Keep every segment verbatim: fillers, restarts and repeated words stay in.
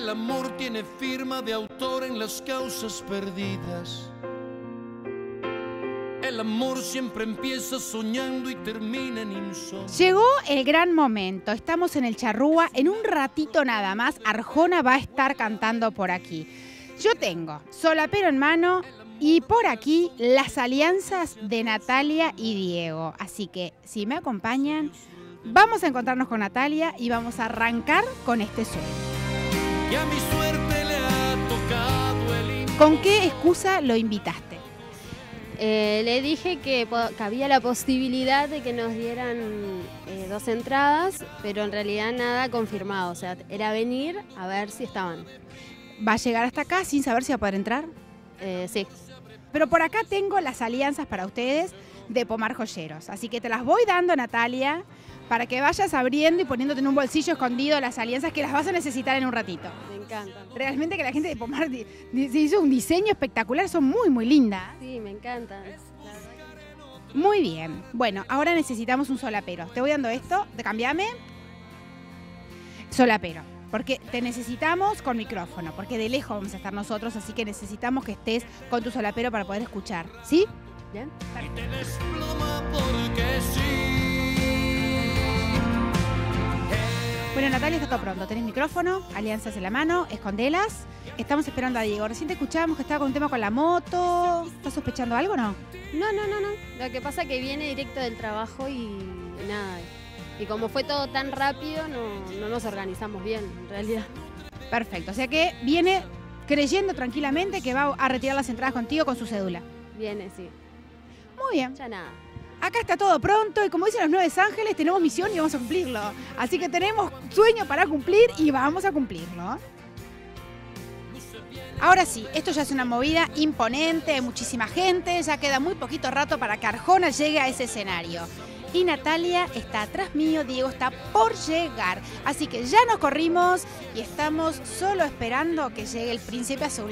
El amor tiene firma de autor en las causas perdidas. El amor siempre empieza soñando y termina en insomnio. Llegó el gran momento. Estamos en el Charrúa. En un ratito nada más, Arjona va a estar cantando por aquí. Yo tengo solapero en mano y por aquí las alianzas de Natalia y Diego. Así que, si me acompañan, vamos a encontrarnos con Natalia y vamos a arrancar con este sueño. Y a mi suerte le ha tocado el imposible. ¿Con qué excusa lo invitaste? Eh, le dije que, que había la posibilidad de que nos dieran eh, dos entradas, pero en realidad nada confirmado. O sea, era venir a ver si estaban. ¿Va a llegar hasta acá sin saber si va a poder entrar? Eh, sí. Pero por acá tengo las alianzas para ustedes de Pomar Joyeros. Así que te las voy dando, Natalia, para que vayas abriendo y poniéndote en un bolsillo escondido las alianzas que las vas a necesitar en un ratito. Me encantan. Realmente que la gente de Pomar di- di- se hizo un diseño espectacular, son muy, muy lindas. Sí, me encantan. Muy bien. Bueno, ahora necesitamos un solapero. Te voy dando esto, te cambiame. Solapero. Porque te necesitamos con micrófono, porque de lejos vamos a estar nosotros, así que necesitamos que estés con tu solapero para poder escuchar. ¿Sí? ¿Bien? Y te desploma porque sí. Bueno, Natalia, está todo pronto. Tenés micrófono, alianzas en la mano, escondelas. Estamos esperando a Diego. Recién te escuchábamos que estaba con un tema con la moto. ¿Estás sospechando algo o no? No, no, no, no. Lo que pasa es que viene directo del trabajo y nada. Y como fue todo tan rápido, no, no nos organizamos bien, en realidad. Perfecto. O sea que viene creyendo tranquilamente que va a retirar las entradas contigo con su cédula. Viene, sí. Muy bien. Ya nada. Acá está todo pronto y como dicen los nueve ángeles, tenemos misión y vamos a cumplirlo. Así que tenemos sueño para cumplir y vamos a cumplirlo. Ahora sí, esto ya es una movida imponente, muchísima gente, ya queda muy poquito rato para que Arjona llegue a ese escenario. Y Natalia está atrás mío, Diego está por llegar. Así que ya nos corrimos y estamos solo esperando que llegue el príncipe azul.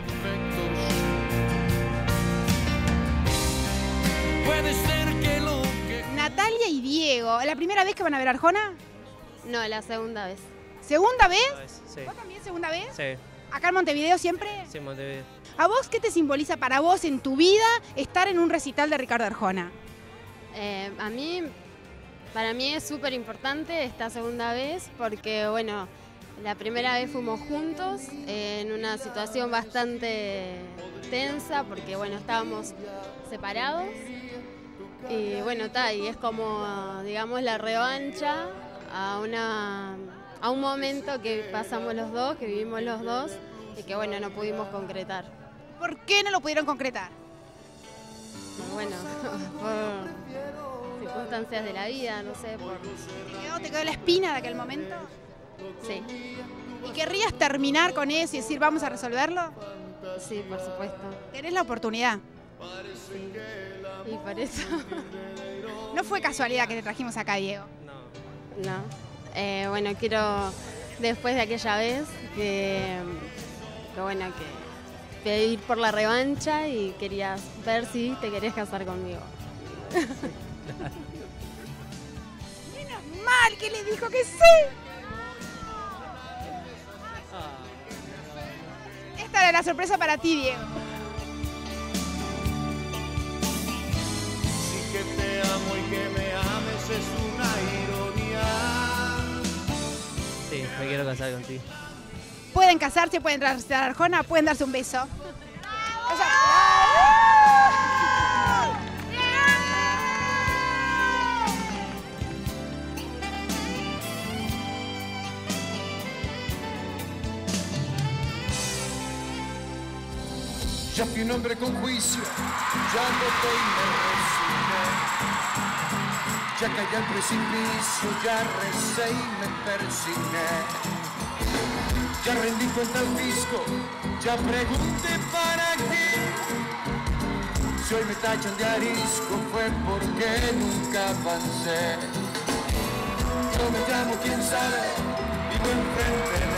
Puede ser que lo que... Natalia y Diego, ¿la primera vez que van a ver a Arjona? No, la segunda vez. ¿Segunda vez? Sí, ¿Vos también segunda vez? sí, ¿Acá en Montevideo siempre? sí, Montevideo. ¿A vos qué te simboliza para vos en tu vida estar en un recital de Ricardo Arjona? Eh, a mí, para mí es súper importante esta segunda vez porque, bueno, la primera vez fuimos juntos eh, en una situación bastante tensa porque, bueno, estábamos separados y, bueno, está, y es como, digamos, la revancha a, una, a un momento que pasamos los dos, que vivimos los dos y que, bueno, no pudimos concretar. ¿Por qué no lo pudieron concretar? Bueno, por circunstancias de la vida, no sé, por... ¿Te quedó, te quedó la espina de aquel momento? Sí, ¿Y querrías terminar con eso y decir vamos a resolverlo? sí, por supuesto. Tenés la oportunidad. Sí. Y por eso, No fue casualidad que te trajimos acá, Diego. No. no. Eh, bueno, quiero, después de aquella vez, que, que bueno, que pedir por la revancha y querías ver si te querés casar conmigo. Menos mal que le dijo que sí. Esta era la sorpresa para ti, Diego. Sí que te amo y que me ames es una ironía. Sí, me quiero casar contigo. Pueden casarse, pueden entrar a Arjona, pueden darse un beso. O sea, Ya fui un hombre con juicio, ya voté y me resigné. Ya caí al precipicio, ya recé y me persigné. Ya rendí cuenta al fisco, ya pregunté para qué. Si hoy me tachan de arisco fue porque nunca avancé. Yo me llamo quién sabe, vivo enfrente